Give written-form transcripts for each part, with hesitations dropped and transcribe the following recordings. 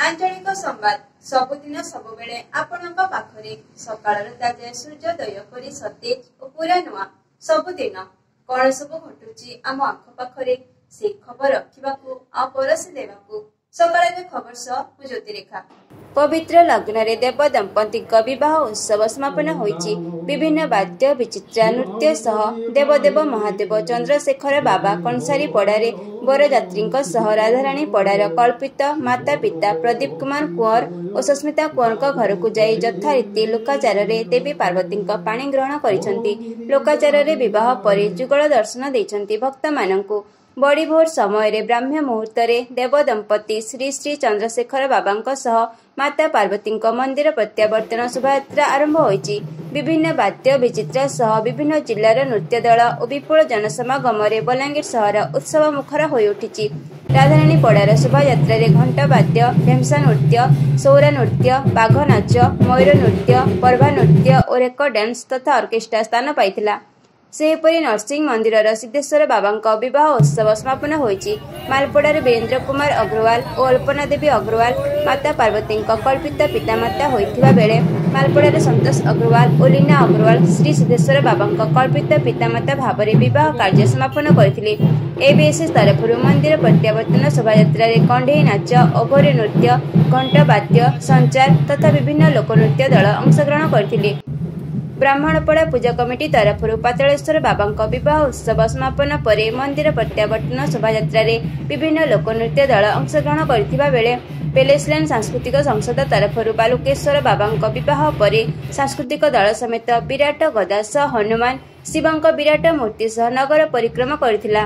आंचलिक संवाद सबुदिन सबुबेले आपणक पाखरे सकाळर ताजा सूर्योदय परी सतेज और पूरा नुआ सबुदिन कौन सब घटुची आम आख पाखरे से खबर रखिबाकू आ परसी देबाकू सकाळर खबर सह ज्योतिरेखा। पवित्र लग्न देव दंपति विवाह उत्सव समापन होईची। विभिन्न वाद्य विचित्र नृत्य सह देवदेव महादेव चंद्रशेखर बाबा कंसारी पड़ारे बरयात्री सह राधाराणी पड़ार कल्पित माता पिता प्रदीप कुमार कुंवर और सुस्मिता कुंवर घर को जाई यथारीति लोकाचार देवी पार्वती पाणी ग्रहण करिसेंती। लोकाचार विवाह पर जुगल दर्शन देइसेंती भक्त माननकु। बड़ी भोर समय ब्राह्म्य मुहूर्त देव दंपति श्री श्री चंद्रशेखर बाबा सह माता पार्वती मंदिर प्रत्यावर्तन शोभायात्रा आरंभ होईची। विभिन्न वाद्य विचित्र सह विभिन्न जिलार नृत्य दल और विपुल जनसमागम बलांगीर सहर उत्सव मुखर होई उठिची। राधाराणी पड़ार शोभायात्रा घंट वाद्य ढेमसा नृत्य सौरा नृत्य बाघ नाच मयूर नृत्य पर्वा नृत्य और एक डांस तथा ऑर्केस्ट्रा स्थान पाइथिला। सेहीपरि नरसिंह मंदिर सिद्धेश्वर बाबा विवाह उत्सव समापन होईची। मालपड़ार वीरेन्द्र कुमार अग्रवाल और अल्पना देवी अग्रवाल माता पार्वती कल्पित पितामाता होइथिबा बेले मालपड़ार संतोष अग्रवाल और लीना अग्रवाल श्री सिद्धेश्वर बाबा कल्पित पितामाता भाव विवाह कार्य समापन करथिले। एबीएसएस तरफ मंदिर प्रत्यावर्तन शोभायात्रा कंढे नाच अघोरी नृत्य घंट वाद्य संचार तथा विभिन्न लोकनृत्य दल अंशग्रहण करथिले। ब्राह्मणपड़ा पूजा कमिटी तरफ पातालेश्वर बाबा विवाह उत्सव समापन पर मंदिर प्रत्यावर्तन शोभायात्रा विभिन्न लोकनृत्य दल अंशग्रहण करथिबा बेले पेलेसलैंड सांस्कृतिक संसद तरफ बालुकेश्वर बाबा विवाह पर सांस्कृतिक दल समेत विराट गदा सह हनुमान शिवंक विराट मूर्ति सह नगर परिक्रमा करथिला।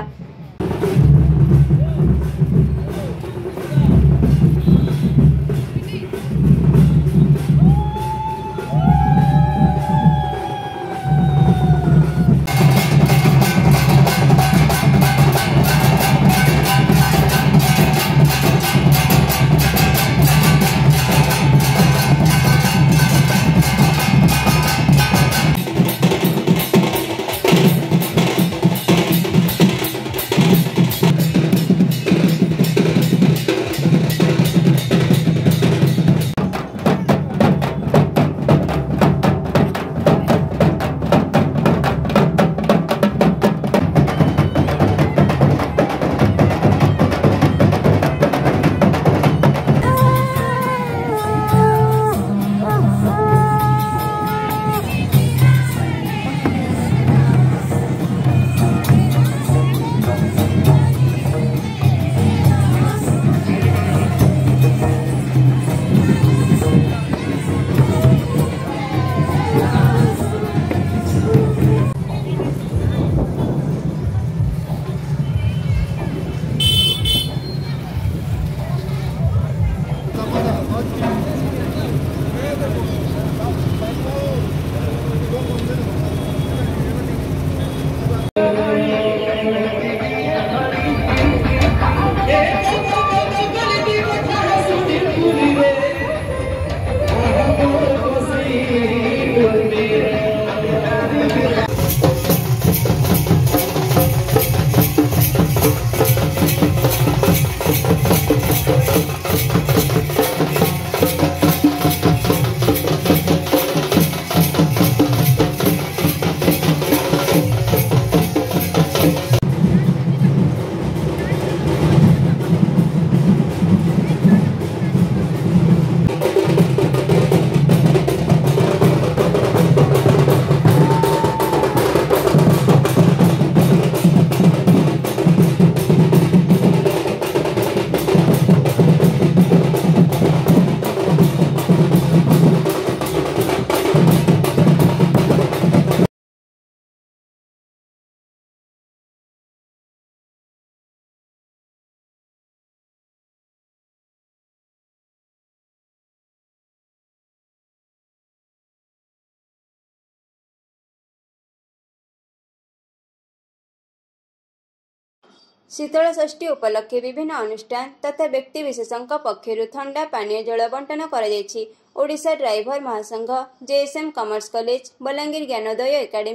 शीतलषष्ठी उपलक्षे विभिन्न अनुष्ठान तथा व्यक्ति विशेषों पक्षर ठंडा पानीय जल बंटन कर ओडिशा ड्राइवर महासंघ JSM commerce college Balangir Gyanodaya academy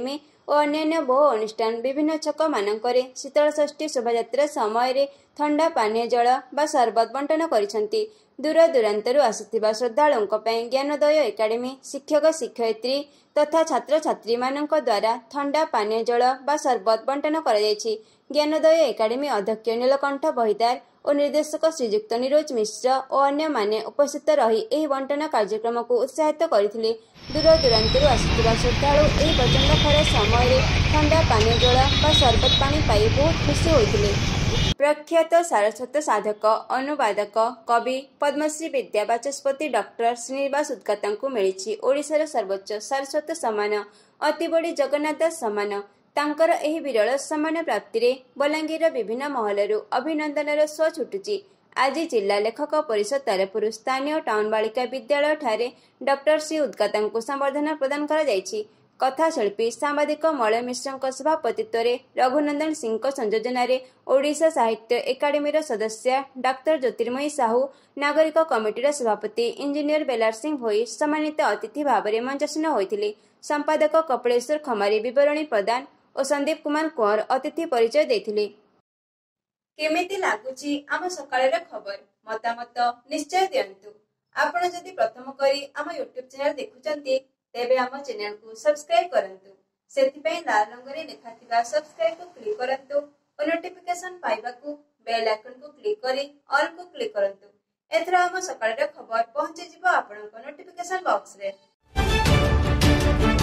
और अन्य बहु अनुष्ठान विभिन्न छक मानकरे शीतलषष्ठी शोभायात्रा समय ठंडा पानीय जल बा सरबत बंटन करिसेंती। दूर दूरांतरू आसुथिबा श्रद्धालुओं पई ज्ञानोदय एकाडेमी शिक्षक शिक्षयित्री तथा छात्र छात्री मानक द्वारा ठंडा पानीय जल बा सरबत बंटन करा जायछि। ज्ञानोदय एकाडेमी अध्यक्ष नीलकंठ बहिदार और निर्देशक श्रीजुक्त निरोज मिश्र और अन्य माने उपस्थित रही एही बंटन कार्यक्रम को उत्साहित करथिले। दूर दूरांतरू आसुथिबा श्रद्धालु एही प्रचंड खरा समय ठंडा पानीय जल बा सरबत पानी पाई बहुत खुशी होइथिले। प्रख्यात सारस्वत साधक अनुवादक कवि पद्मश्री विद्या बाचस्पति डॉक्टर श्रीनिवास उद्गाता को मिली ओडिशार सर्वोच्च सारस्वत सम्मान अति बड़ी जगन्नाथ सम्मान। तांकर एही विरल सम्मान प्राप्ति रे बलांगीर विभिन्न महलरू अभिनंदनर स्व छुटुची। आज जिला लेखक परिषद तरफରୁ स्थानीय टाउन बालिका विद्यालय ठारे डॉक्टर श्री उद्गाता को संबर्धना प्रदान करा जायछि। कथाशिल्पी सांबादिक मलय मिश्र सभापतित्व रघुनंदन सिंह संयोजन ओडिशा साहित्य एकाडेमी सदस्य डाक्तर ज्योतिर्मयी साहू नागरिक कमिटीर सभापति इंजीनियर बेलार सिंह भोई सम्मानित अतिथि भाव में मंचासीन होते। संपादक कपिलेश्वर खमारी विवरणी प्रदान और संदीप कुमार कुंवर अतिथि परिचय देथिले। केमिति लागुची आम सकाळर खबर मतामत निश्चय दियंतु। आपण जदि प्रथम करी आम यूट्यूब चैनल देखुचंती तेबे आम चैनल को सब्सक्राइब करंतु। सेतिपई लाल रंगरे लेखाथिबा सब्सक्राइब को क्लिक करंतु और नोटिफिकेशन पाइबाकू बेल आइकन को क्लिक करी ऑल को क्लिक करंतु। एथरा आम सकाळर खबर पहुंचे जिवो आपनक नोटिफिकेशन बॉक्स रे।